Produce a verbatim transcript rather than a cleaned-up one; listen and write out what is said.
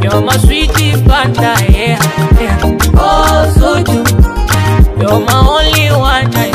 You're my sweetie panda, yeah, yeah. Oh, so true. You're my only one.